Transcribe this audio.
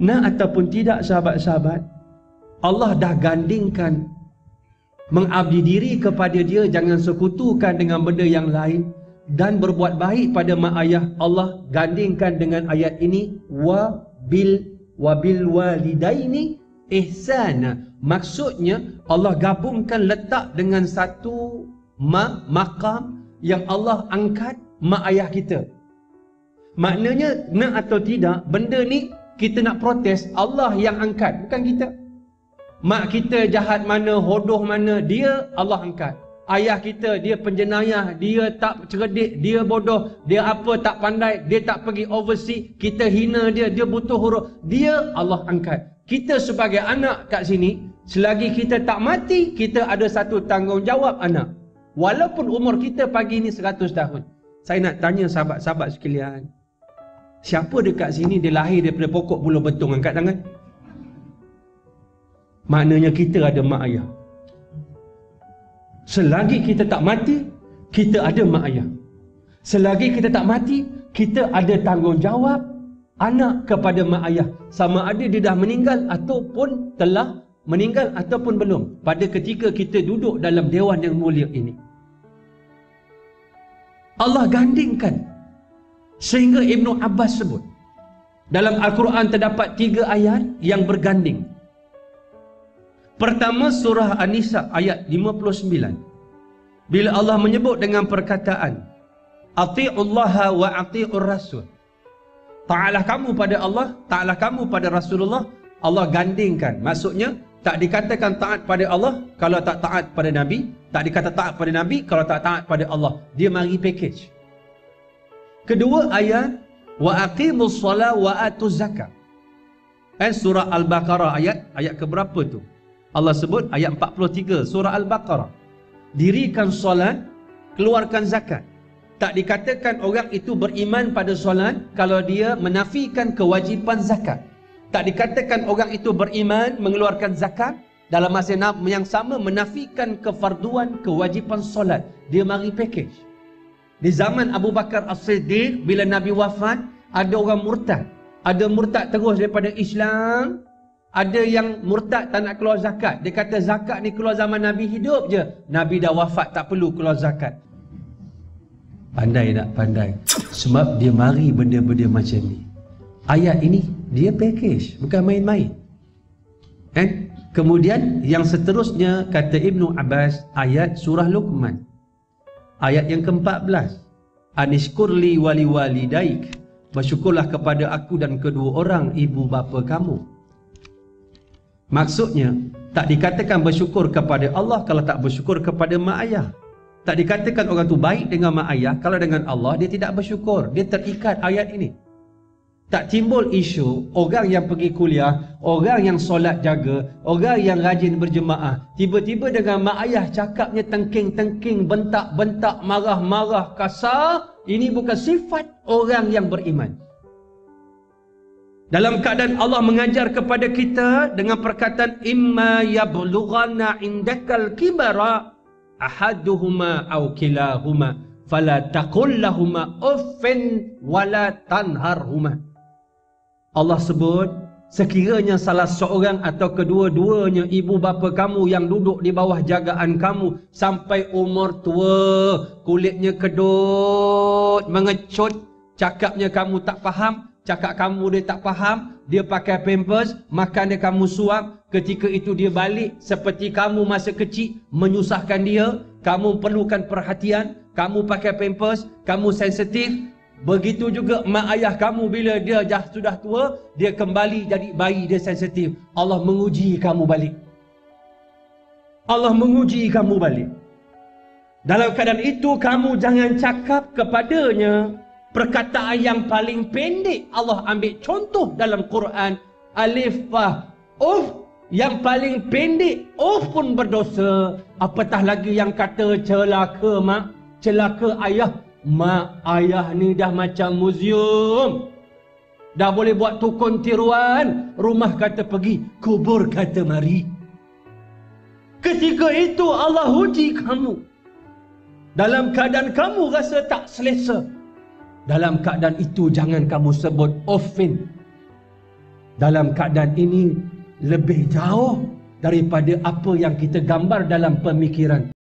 Nak ataupun tidak sahabat-sahabat, Allah dah gandingkan mengabdi diri kepada Dia, jangan sekutukan dengan benda yang lain, dan berbuat baik pada mak ayah. Allah gandingkan dengan ayat ini, wa bil walidaini ihsana. Maksudnya Allah gabungkan, letak dengan satu maqam yang Allah angkat mak ayah kita. Maknanya nak atau tidak, benda ni kita nak protes, Allah yang angkat, bukan kita. Mak kita jahat mana, hodoh mana, dia Allah angkat. Ayah kita, dia penjenayah, dia tak cerdik, dia bodoh, dia apa tak pandai, dia tak pergi overseas, kita hina dia, dia butuh huruf, dia Allah angkat. Kita sebagai anak kat sini, selagi kita tak mati, kita ada satu tanggungjawab anak. Walaupun umur kita pagi ni 100 tahun. Saya nak tanya sahabat-sahabat sekalian, siapa dekat sini dia lahir daripada pokok buluh betung? Angkat tangan. Maknanya kita ada mak ayah. Selagi kita tak mati, kita ada mak ayah. Selagi kita tak mati, kita ada tanggungjawab anak kepada mak ayah. Sama ada dia dah meninggal ataupun telah meninggal ataupun belum, pada ketika kita duduk dalam dewan yang mulia ini. Allah gandingkan sehingga Ibnu Abbas sebut, dalam Al-Quran terdapat 3 ayat yang berganding. Pertama, surah An-Nisa ayat 59. Bila Allah menyebut dengan perkataan Ati'ullaha wa ati'ur rasul, ta'alah kamu pada Allah, ta'alah kamu pada Rasulullah. Allah gandingkan, maksudnya tak dikatakan taat pada Allah kalau tak taat pada Nabi, tak dikata taat pada Nabi kalau tak taat pada Allah. Dia mari package. Kedua ayat, wa aqimus solah wa atuz zakat. Surah Al-Baqarah ayat keberapa tu? Allah sebut ayat 43 surah Al-Baqarah. Dirikan solat, keluarkan zakat. Tak dikatakan orang itu beriman pada solat kalau dia menafikan kewajipan zakat. Tak dikatakan orang itu beriman mengeluarkan zakat dalam masa yang sama menafikan kefarduan kewajipan solat. Dia mari package. Di zaman Abu Bakar As-Siddiq, bila Nabi wafat, ada orang murtad. Ada murtad terus daripada Islam, ada yang murtad tak nak keluar zakat. Dia kata zakat ni keluar zaman Nabi hidup je, Nabi dah wafat tak perlu keluar zakat. Pandai tak? Pandai. Sebab dia mari benda-benda macam ni. Ayat ini dia package, bukan main-main. Kemudian yang seterusnya kata Ibnu Abbas, ayat surah Luqman ayat yang ke-14, Anishkurli wali walidaik, bersyukurlah kepada aku dan kedua orang ibu bapa kamu. Maksudnya tak dikatakan bersyukur kepada Allah kalau tak bersyukur kepada mak ayah. Tak dikatakan orang tu baik dengan mak ayah kalau dengan Allah dia tidak bersyukur. Dia terikat ayat ini. Tak timbul isu orang yang pergi kuliah, orang yang solat jaga, orang yang rajin berjemaah, tiba-tiba dengan mak ayah cakapnya tengking-tengking, bentak-bentak, marah-marah, kasar. Ini bukan sifat orang yang beriman. Dalam keadaan Allah mengajar kepada kita dengan perkataan imma yablughanna indakal kibara ahaduhuma aw kilahuma fala taqul lahumā uffin wala tanharhuma. Allah sebut, sekiranya salah seorang atau kedua-duanya ibu bapa kamu yang duduk di bawah jagaan kamu sampai umur tua, kulitnya kedut, mengecut, cakapnya kamu tak faham, cakap kamu dia tak faham, dia pakai pampers, makan dia kamu suap, ketika itu dia balik seperti kamu masa kecil, menyusahkan dia, kamu perlukan perhatian, kamu pakai pampers, kamu sensitif. Begitu juga mak ayah kamu bila dia sudah tua, dia kembali jadi bayi, dia sensitif. Allah menguji kamu balik. Allah menguji kamu balik. Dalam keadaan itu kamu jangan cakap kepadanya perkataan yang paling pendek. Allah ambil contoh dalam Quran, alif fah yang paling pendek pun berdosa, apatah lagi yang kata celaka mak, celaka ayah. Mak ayah ni dah macam muzium, dah boleh buat tukun tiruan, rumah kata pergi, kubur kata mari. Ketika itu Allah uji kamu dalam keadaan kamu rasa tak selesa. Dalam keadaan itu jangan kamu sebut offin, dalam keadaan ini lebih jauh daripada apa yang kita gambar dalam pemikiran.